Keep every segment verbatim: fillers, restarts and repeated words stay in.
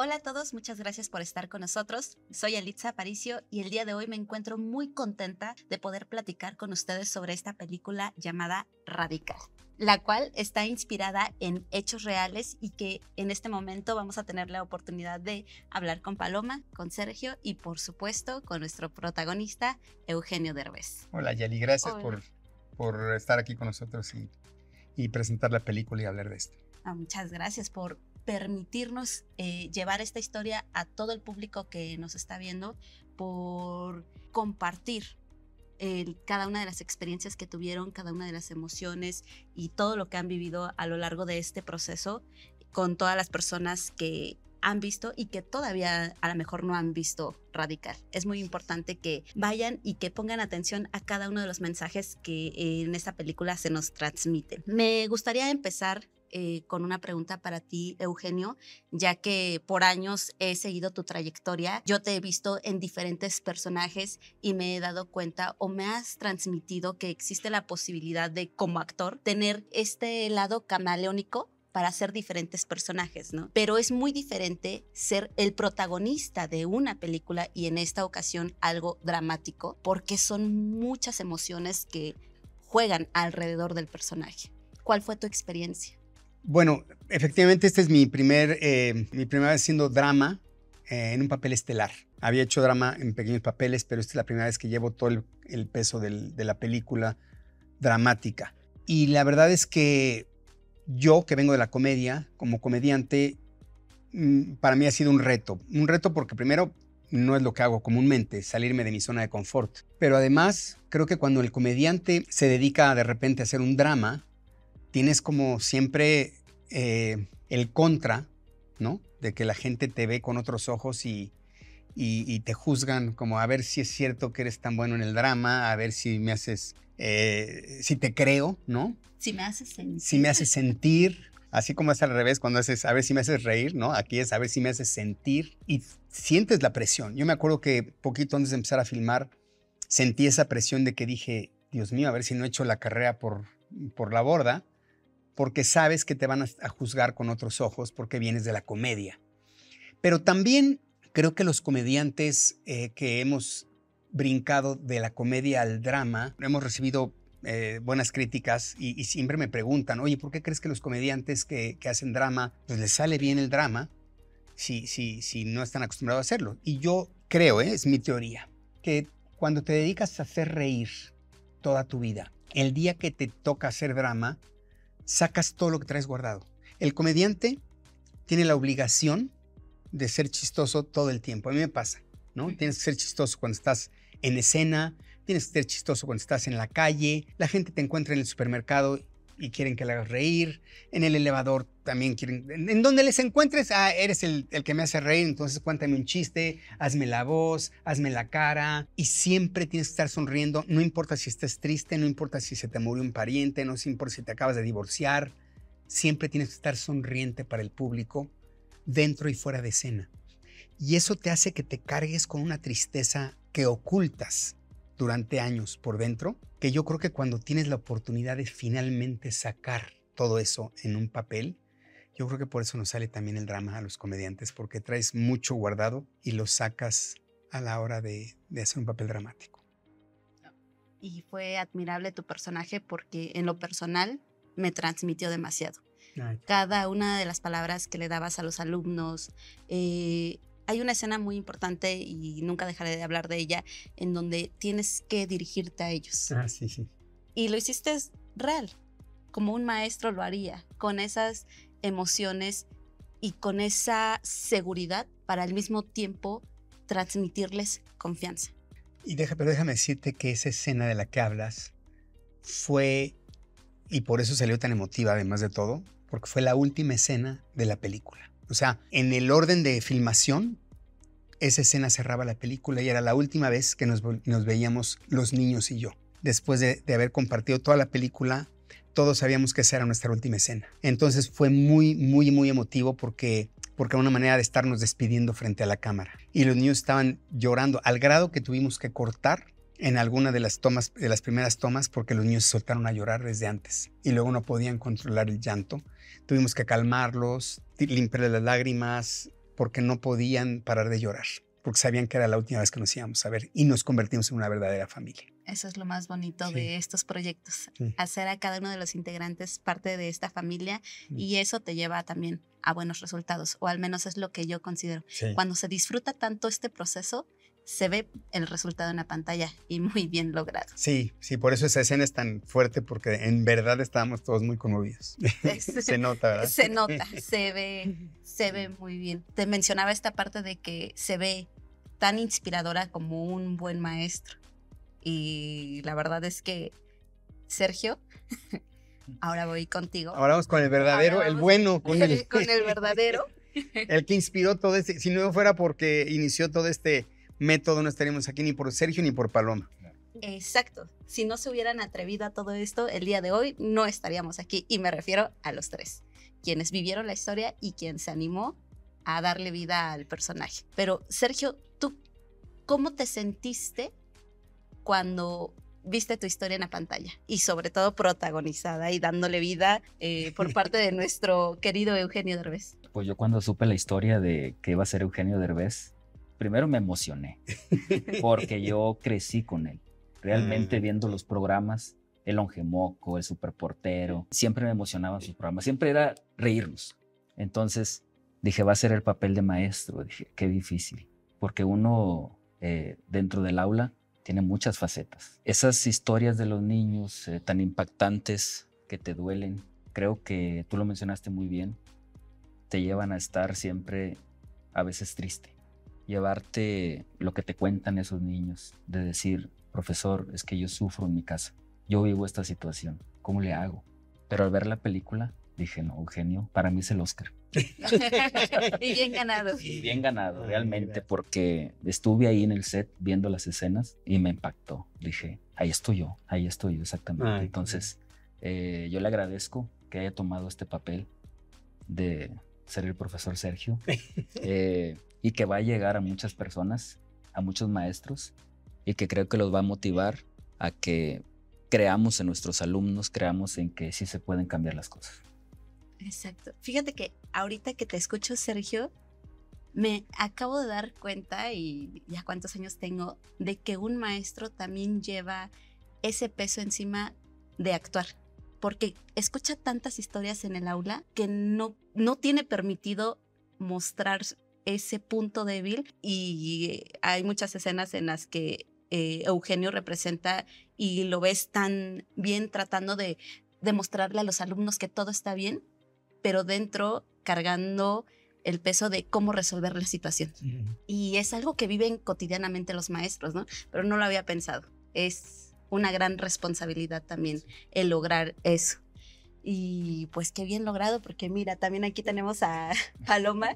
Hola a todos, muchas gracias por estar con nosotros. Soy Alitza Aparicio y el día de hoy me encuentro muy contenta de poder platicar con ustedes sobre esta película llamada Radical, la cual está inspirada en hechos reales y que en este momento vamos a tener la oportunidad de hablar con Paloma, con Sergio y por supuesto con nuestro protagonista Eugenio Derbez. Hola Yali, gracias Hola. por, por estar aquí con nosotros y, y presentar la película y hablar de esto. Ah, muchas gracias por permitirnos eh, llevar esta historia a todo el público que nos está viendo, por compartir eh, cada una de las experiencias que tuvieron, cada una de las emociones y todo lo que han vivido a lo largo de este proceso con todas las personas que han visto y que todavía a lo mejor no han visto Radical. Es muy importante que vayan y que pongan atención a cada uno de los mensajes que eh, en esta película se nos transmiten. Me gustaría empezar Eh, con una pregunta para ti, Eugenio, ya que por años he seguido tu trayectoria. Yo te he visto en diferentes personajes y me he dado cuenta o me has transmitido que existe la posibilidad de, como actor, tener este lado camaleónico para hacer diferentes personajes, ¿no? Pero es muy diferente ser el protagonista de una película y en esta ocasión algo dramático, porque son muchas emociones que juegan alrededor del personaje. ¿Cuál fue tu experiencia? Bueno, efectivamente este es mi primer, eh, mi primera vez haciendo drama eh, en un papel estelar. Había hecho drama en pequeños papeles, pero esta es la primera vez que llevo todo el, el peso del, de la película dramática. Y la verdad es que yo, que vengo de la comedia, como comediante, mmm, para mí ha sido un reto. Un reto porque primero no es lo que hago comúnmente, salirme de mi zona de confort. Pero además, creo que cuando el comediante se dedica de repente a hacer un drama, tienes como siempre eh, el contra, ¿no? De que la gente te ve con otros ojos y, y, y te juzgan como a ver si es cierto que eres tan bueno en el drama, a ver si me haces, eh, si te creo, ¿no? Si me haces sentir. Si me haces sentir, así como es al revés cuando haces, a ver si me haces reír, ¿no? Aquí es a ver si me haces sentir y sientes la presión. Yo me acuerdo que poquito antes de empezar a filmar, sentí esa presión de que dije, Dios mío, a ver si no he hecho la carrera por, por la borda, porque sabes que te van a juzgar con otros ojos porque vienes de la comedia. Pero también creo que los comediantes eh, que hemos brincado de la comedia al drama, hemos recibido eh, buenas críticas y, y siempre me preguntan, oye, ¿por qué crees que los comediantes que, que hacen drama, pues les sale bien el drama si, si, si no están acostumbrados a hacerlo? Y yo creo, ¿eh? Es mi teoría, que cuando te dedicas a hacer reír toda tu vida, el día que te toca hacer drama, sacas todo lo que traes guardado. El comediante tiene la obligación de ser chistoso todo el tiempo. A mí me pasa, ¿no? Tienes que ser chistoso cuando estás en escena, tienes que ser chistoso cuando estás en la calle, la gente te encuentra en el supermercado y quieren que le hagas reír, en el elevador también quieren, en, en donde les encuentres, ah, eres el, el que me hace reír, entonces cuéntame un chiste, hazme la voz, hazme la cara, y siempre tienes que estar sonriendo, no importa si estés triste, no importa si se te murió un pariente, no importa si te acabas de divorciar, siempre tienes que estar sonriente para el público, dentro y fuera de escena. Y eso te hace que te cargues con una tristeza que ocultas durante años por dentro, que yo creo que cuando tienes la oportunidad de finalmente sacar todo eso en un papel, yo creo que por eso nos sale también el drama a los comediantes, porque traes mucho guardado y lo sacas a la hora de, de hacer un papel dramático. Y fue admirable tu personaje porque en lo personal me transmitió demasiado. Ay. Cada una de las palabras que le dabas a los alumnos, eh, hay una escena muy importante y nunca dejaré de hablar de ella, en donde tienes que dirigirte a ellos. Ah, sí, sí. Y lo hiciste real, como un maestro lo haría, con esas emociones y con esa seguridad para al mismo tiempo transmitirles confianza. Y deja, pero déjame decirte que esa escena de la que hablas fue, y por eso salió tan emotiva además de todo, porque fue la última escena de la película. O sea, en el orden de filmación, esa escena cerraba la película y era la última vez que nos, nos veíamos los niños y yo. Después de, de haber compartido toda la película, todos sabíamos que esa era nuestra última escena. Entonces fue muy, muy, muy emotivo porque, porque era una manera de estarnos despidiendo frente a la cámara. Y los niños estaban llorando al grado que tuvimos que cortar en alguna de las tomas, de las primeras tomas, porque los niños se soltaron a llorar desde antes y luego no podían controlar el llanto. Tuvimos que calmarlos, limpiarles las lágrimas, porque no podían parar de llorar, porque sabían que era la última vez que nos íbamos a ver y nos convertimos en una verdadera familia. Eso es lo más bonito Sí. de estos proyectos, Sí. hacer a cada uno de los integrantes parte de esta familia Mm. y eso te lleva también a buenos resultados, o al menos es lo que yo considero. Sí. Cuando se disfruta tanto este proceso, se ve el resultado en la pantalla y muy bien logrado. Sí, sí, por eso esa escena es tan fuerte, porque en verdad estábamos todos muy conmovidos. Se nota, ¿verdad? Se nota, se ve, se ve muy bien. Te mencionaba esta parte de que se ve tan inspiradora como un buen maestro. Y la verdad es que, Sergio, ahora voy contigo. Ahora vamos con el verdadero, Ahora el vamos bueno, con el, con el verdadero. el que inspiró todo este. Si no fuera porque inició todo este método, no estaríamos aquí ni por Sergio ni por Paloma. Exacto. Si no se hubieran atrevido a todo esto, el día de hoy no estaríamos aquí. Y me refiero a los tres, quienes vivieron la historia y quien se animó a darle vida al personaje. Pero, Sergio, ¿tú cómo te sentiste cuando viste tu historia en la pantalla? Y sobre todo protagonizada y dándole vida eh, por parte de nuestro querido Eugenio Derbez. Pues yo cuando supe la historia de que iba a ser Eugenio Derbez, primero me emocioné, porque yo crecí con él. Realmente viendo los programas, El Longemoco, El Superportero, siempre me emocionaban sus programas, siempre era reírnos. Entonces dije, va a ser el papel de maestro. Dije, qué difícil, porque uno eh, dentro del aula tiene muchas facetas. Esas historias de los niños eh, tan impactantes que te duelen, creo que tú lo mencionaste muy bien, te llevan a estar siempre a veces triste. Llevarte lo que te cuentan esos niños, de decir, profesor, es que yo sufro en mi casa, yo vivo esta situación, ¿cómo le hago? Pero al ver la película dije, no, Eugenio, para mí es el Oscar. Y bien ganado. Y bien ganado, realmente, porque estuve ahí en el set viendo las escenas y me impactó. Dije, ahí estoy yo, ahí estoy yo, exactamente. Ay, Entonces, eh, yo le agradezco que haya tomado este papel de ser el profesor Sergio eh, y que va a llegar a muchas personas, a muchos maestros, y que creo que los va a motivar a que creamos en nuestros alumnos, creamos en que sí se pueden cambiar las cosas. Exacto. Fíjate que ahorita que te escucho, Sergio, me acabo de dar cuenta, y ya cuántos años tengo, de que un maestro también lleva ese peso encima de actuar. Porque escucha tantas historias en el aula que no, no tiene permitido mostrar ese punto débil, y hay muchas escenas en las que eh, Eugenio representa y lo ves tan bien tratando de demostrarle a los alumnos que todo está bien, pero dentro cargando el peso de cómo resolver la situación. Uh-huh. Y es algo que viven cotidianamente los maestros, ¿no? Pero no lo había pensado. Es una gran responsabilidad también el lograr eso. Y pues qué bien logrado, porque mira, también aquí tenemos a Paloma,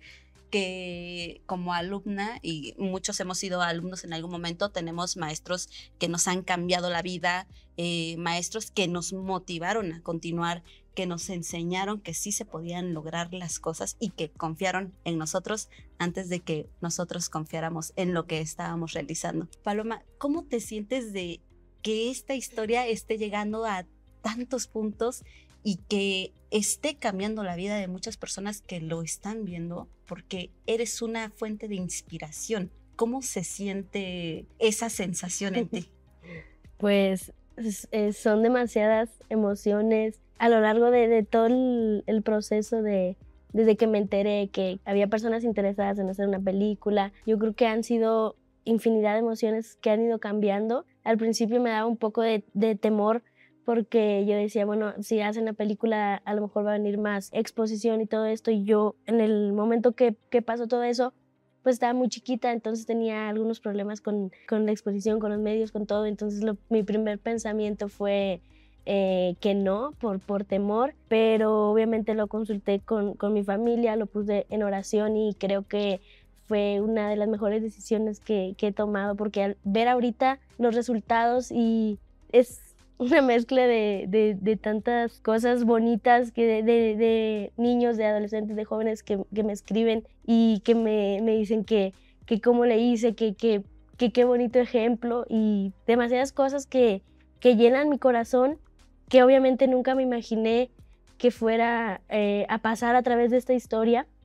que como alumna, y muchos hemos sido alumnos en algún momento, tenemos maestros que nos han cambiado la vida, eh, maestros que nos motivaron a continuar, que nos enseñaron que sí se podían lograr las cosas y que confiaron en nosotros antes de que nosotros confiáramos en lo que estábamos realizando. Paloma, ¿cómo te sientes de que esta historia esté llegando a tantos puntos y que esté cambiando la vida de muchas personas que lo están viendo? Porque eres una fuente de inspiración. ¿Cómo se siente esa sensación en ti? Pues eh, son demasiadas emociones a lo largo de, de todo el, el proceso de, desde que me enteré que había personas interesadas en hacer una película. Yo creo que han sido infinidad de emociones que han ido cambiando. Al principio me daba un poco de, de temor, porque yo decía, bueno, si hacen la película a lo mejor va a venir más exposición y todo esto, y yo en el momento que, que pasó todo eso, pues estaba muy chiquita, entonces tenía algunos problemas con, con la exposición, con los medios, con todo. Entonces lo, mi primer pensamiento fue eh, que no, por, por temor, pero obviamente lo consulté con, con mi familia, lo puse en oración y creo que fue una de las mejores decisiones que, que he tomado, porque al ver ahorita los resultados, y es una mezcla de, de, de tantas cosas bonitas, que de, de, de niños, de adolescentes, de jóvenes que, que me escriben y que me, me dicen que, que cómo le hice, que qué que, que bonito ejemplo, y demasiadas cosas que, que llenan mi corazón, que obviamente nunca me imaginé que fuera eh, a pasar a través de esta historia.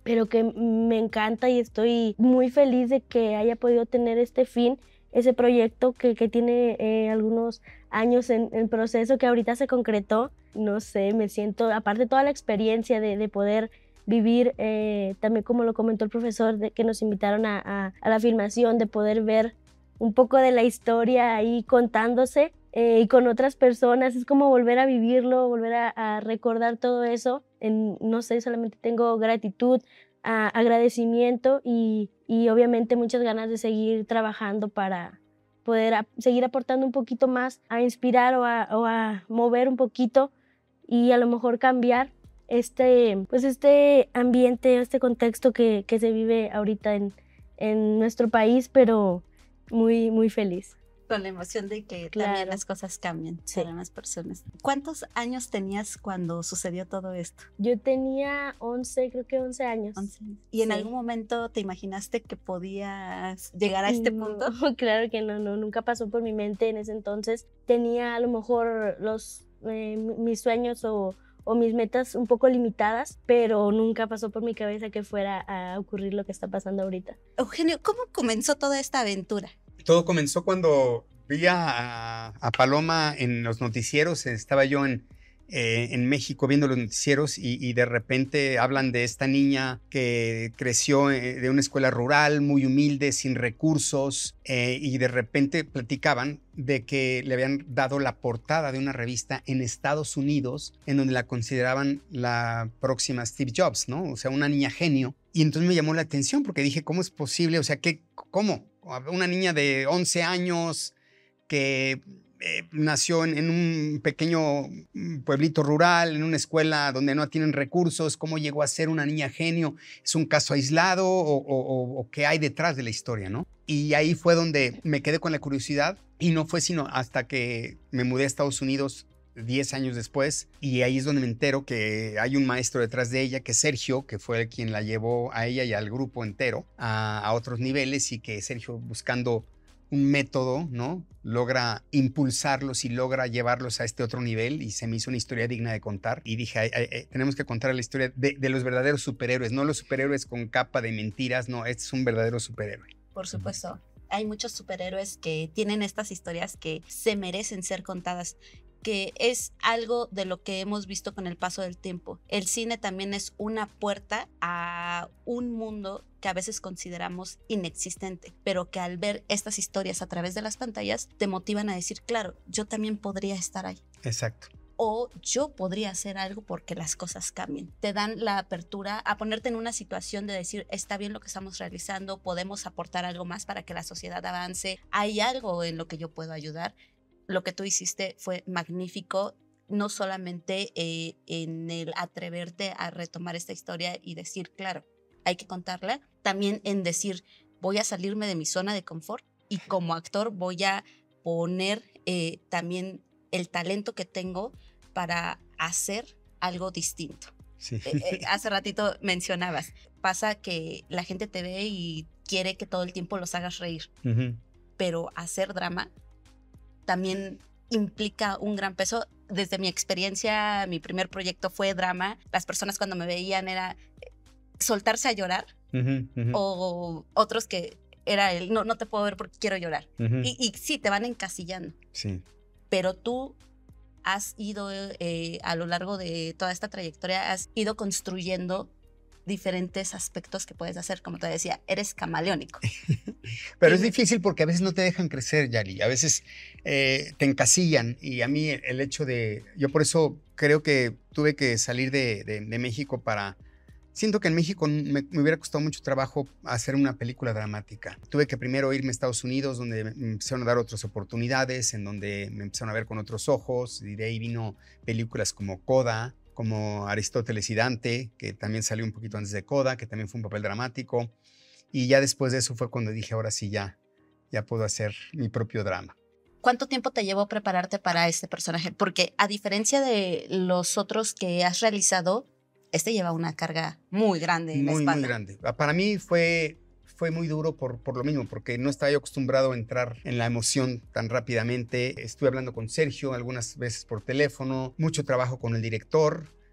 pero que me encanta y estoy muy feliz de que haya podido tener este fin, ese proyecto que, que tiene eh, algunos años en, en proceso, que ahorita se concretó. No sé, me siento, aparte toda la experiencia de, de poder vivir, eh, también como lo comentó el profesor, de que nos invitaron a, a, a la filmación, de poder ver un poco de la historia ahí contándose eh, y con otras personas, es como volver a vivirlo, volver a, a recordar todo eso. En, no sé, solamente tengo gratitud, a, agradecimiento y, y obviamente muchas ganas de seguir trabajando para poder a, seguir aportando un poquito más, a inspirar o a, o a mover un poquito y a lo mejor cambiar este, pues este ambiente, este contexto que, que se vive ahorita en, en nuestro país, pero muy, muy feliz. Con la emoción de que Claro. también las cosas cambian Sí. para las personas. ¿Cuántos años tenías cuando sucedió todo esto? Yo tenía once, creo que once años. once años. ¿Y en Sí. algún momento te imaginaste que podías llegar a este No, punto? claro que no, no, nunca pasó por mi mente en ese entonces. Tenía a lo mejor los, eh, mis sueños o, o mis metas un poco limitadas, pero nunca pasó por mi cabeza que fuera a ocurrir lo que está pasando ahorita. Eugenio, ¿cómo comenzó toda esta aventura? Todo comenzó cuando vi a, a Paloma en los noticieros. Estaba yo en, eh, en México viendo los noticieros y, y de repente hablan de esta niña que creció eh, de una escuela rural, muy humilde, sin recursos, eh, y de repente platicaban de que le habían dado la portada de una revista en Estados Unidos en donde la consideraban la próxima Steve Jobs, ¿no? O sea, una niña genio. Y entonces me llamó la atención porque dije, ¿cómo es posible? O sea, ¿qué, ¿cómo? Una niña de once años que eh, nació en, en un pequeño pueblito rural, en una escuela donde no tienen recursos, ¿cómo llegó a ser una niña genio? ¿Es un caso aislado o, o, o qué hay detrás de la historia, no? Y ahí fue donde me quedé con la curiosidad y no fue sino hasta que me mudé a Estados Unidos diez años después, y ahí es donde me entero que hay un maestro detrás de ella, que es Sergio, que fue quien la llevó a ella y al grupo entero a, a otros niveles, y que Sergio, buscando un método, ¿no?, logra impulsarlos y logra llevarlos a este otro nivel, y se me hizo una historia digna de contar. Y dije, ay, ay, ay, tenemos que contar la historia de, de los verdaderos superhéroes, no los superhéroes con capa de mentiras, no, este es un verdadero superhéroe. Por supuesto, hay muchos superhéroes que tienen estas historias que se merecen ser contadas, que es algo de lo que hemos visto con el paso del tiempo. El cine también es una puerta a un mundo que a veces consideramos inexistente, pero que al ver estas historias a través de las pantallas te motivan a decir, claro, yo también podría estar ahí. Exacto. O yo podría hacer algo porque las cosas cambien. Te dan la apertura a ponerte en una situación de decir, está bien lo que estamos realizando, podemos aportar algo más para que la sociedad avance, hay algo en lo que yo puedo ayudar. Lo que tú hiciste fue magnífico, no solamente eh, en el atreverte a retomar esta historia y decir, claro, hay que contarla, también en decir, voy a salirme de mi zona de confort y como actor voy a poner eh, también el talento que tengo para hacer algo distinto. Sí. Eh, eh, hace ratito mencionabas, pasa que la gente te ve y quiere que todo el tiempo los hagas reír, Uh-huh. pero hacer drama también implica un gran peso. Desde mi experiencia, mi primer proyecto fue drama. Las personas cuando me veían era soltarse a llorar, Uh-huh. Uh-huh. o otros que era el no, no te puedo ver porque quiero llorar. Uh-huh. Y, y sí, te van encasillando. Sí. Pero tú has ido eh, a lo largo de toda esta trayectoria, has ido construyendo diferentes aspectos que puedes hacer. Como te decía, eres camaleónico. Pero es difícil porque a veces no te dejan crecer, Yali. A veces eh, te encasillan, y a mí el hecho de... Yo por eso creo que tuve que salir de, de, de México para... Siento que en México me, me hubiera costado mucho trabajo hacer una película dramática. Tuve que primero irme a Estados Unidos, donde me empezaron a dar otras oportunidades, en donde me empezaron a ver con otros ojos, y de ahí vino películas como Coda, como Aristóteles y Dante, que también salió un poquito antes de Coda, que también fue un papel dramático. Y ya después de eso fue cuando dije, ahora sí ya, ya puedo hacer mi propio drama. ¿Cuánto tiempo te llevó prepararte para este personaje? Porque a diferencia de los otros que has realizado, este lleva una carga muy grande en la Muy, espalda. muy grande. Para mí fue, fue muy duro por, por lo mismo, porque no estaba yo acostumbrado a entrar en la emoción tan rápidamente. Estuve hablando con Sergio algunas veces por teléfono, mucho trabajo con el director,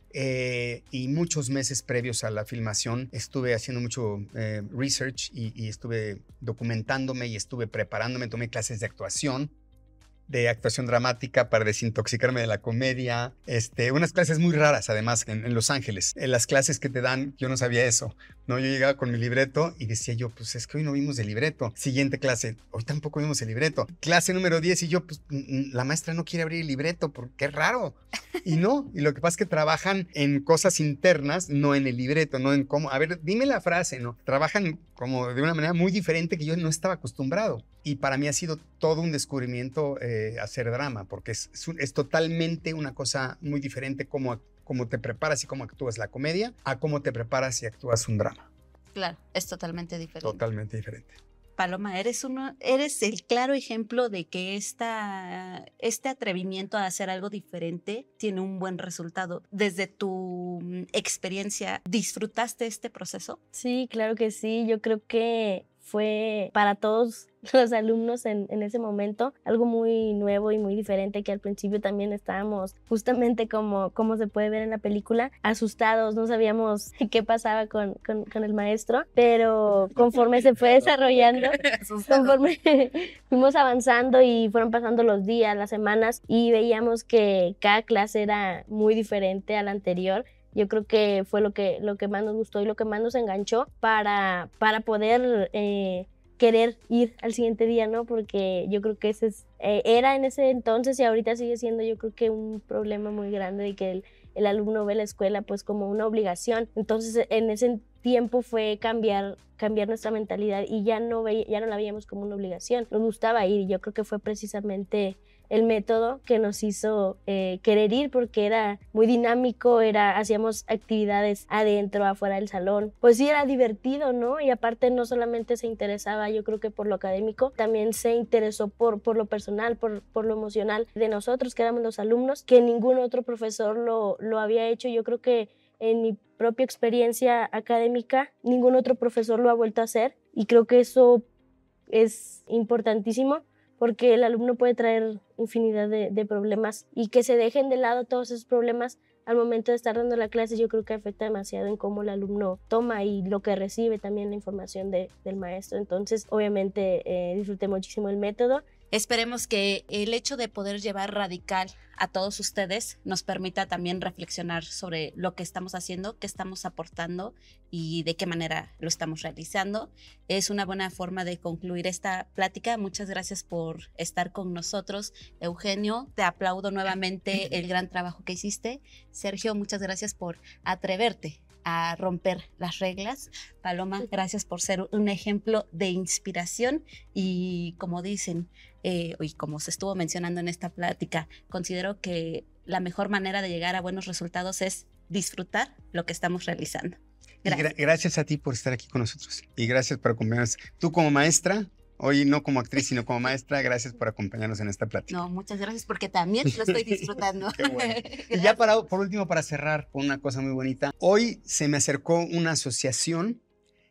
Eh, y muchos meses previos a la filmación estuve haciendo mucho eh, research y, y estuve documentándome y estuve preparándome, tomé clases de actuación, de actuación dramática para desintoxicarme de la comedia, este, unas clases muy raras además en, en Los Ángeles. En las clases que te dan, yo no sabía eso, ¿no? Yo llegaba con mi libreto y decía yo, pues es que hoy no vimos el libreto. Siguiente clase, hoy tampoco vimos el libreto. Clase número diez y yo, pues la maestra no quiere abrir el libreto porque es raro. Y no, y lo que pasa es que trabajan en cosas internas, no en el libreto, no en cómo, a ver, dime la frase, ¿no? Trabajan como de una manera muy diferente que yo no estaba acostumbrado. Y para mí ha sido todo un descubrimiento eh, hacer drama, porque es, es, un, es totalmente una cosa muy diferente cómo, cómo te preparas y cómo actúas la comedia a cómo te preparas y actúas un drama. Claro, es totalmente diferente. Totalmente diferente. Paloma, eres, uno, eres el claro ejemplo de que esta, este atrevimiento a hacer algo diferente tiene un buen resultado. Desde tu experiencia, ¿disfrutaste este proceso? Sí, claro que sí. Yo creo que fue para todos los alumnos en, en ese momento algo muy nuevo y muy diferente, que al principio también estábamos justamente como, como se puede ver en la película, asustados, no sabíamos qué pasaba con, con, con el maestro, pero conforme se fue desarrollando, conforme fuimos avanzando y fueron pasando los días, las semanas, y veíamos que cada clase era muy diferente a la anterior. Yo creo que fue lo que, lo que más nos gustó y lo que más nos enganchó para, para poder eh, querer ir al siguiente día, ¿no? Porque yo creo que ese es, eh, era en ese entonces y ahorita sigue siendo, yo creo que un problema muy grande de que el, el alumno ve la escuela pues como una obligación. Entonces en ese tiempo fue cambiar, cambiar nuestra mentalidad y ya no, ve, ya no la veíamos como una obligación. Nos gustaba ir y yo creo que fue precisamente el método que nos hizo eh, querer ir, porque era muy dinámico, era, hacíamos actividades adentro, afuera del salón. Pues sí, era divertido, ¿no? Y aparte no solamente se interesaba, yo creo que por lo académico, también se interesó por, por lo personal, por, por lo emocional de nosotros, que éramos los alumnos, que ningún otro profesor lo, lo había hecho. Yo creo que en mi propia experiencia académica, ningún otro profesor lo ha vuelto a hacer y creo que eso es importantísimo, porque el alumno puede traer infinidad de, de problemas y que se dejen de lado todos esos problemas al momento de estar dando la clase, yo creo que afecta demasiado en cómo el alumno toma y lo que recibe también la información de, del maestro. Entonces, obviamente, eh, disfruté muchísimo el método. Esperemos que el hecho de poder llevar Radical a todos ustedes nos permita también reflexionar sobre lo que estamos haciendo, qué estamos aportando y de qué manera lo estamos realizando. Es una buena forma de concluir esta plática. Muchas gracias por estar con nosotros. Eugenio, te aplaudo nuevamente el gran trabajo que hiciste. Sergio, muchas gracias por atreverte a romper las reglas. Paloma, gracias por ser un ejemplo de inspiración y como dicen, eh, y como se estuvo mencionando en esta plática, considero que la mejor manera de llegar a buenos resultados es disfrutar lo que estamos realizando. Gracias. Gra gracias a ti por estar aquí con nosotros y gracias por acompañarnos. Tú como maestra, hoy no como actriz, sino como maestra, gracias por acompañarnos en esta plática. No, muchas gracias porque también lo estoy disfrutando. Qué bueno. Y ya para, por último, para cerrar con una cosa muy bonita. Hoy se me acercó una asociación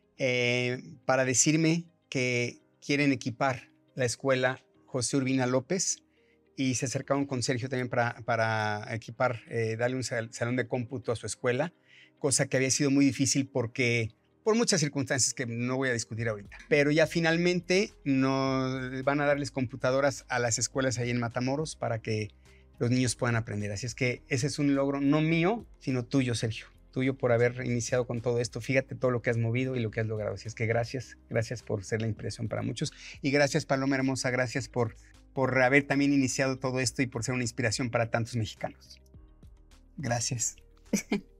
eh, para decirme que quieren equipar la escuela José Urbina López y se acercaron con Sergio también para, para equipar, eh, darle un sal, salón de cómputo a su escuela, cosa que había sido muy difícil porque por muchas circunstancias que no voy a discutir ahorita. Pero ya finalmente nos van a darles computadoras a las escuelas ahí en Matamoros para que los niños puedan aprender. Así es que ese es un logro no mío, sino tuyo, Sergio. Tuyo por haber iniciado con todo esto. Fíjate todo lo que has movido y lo que has logrado. Así es que gracias, gracias por ser la inspiración para muchos. Y gracias, Paloma hermosa, gracias por, por haber también iniciado todo esto y por ser una inspiración para tantos mexicanos. Gracias.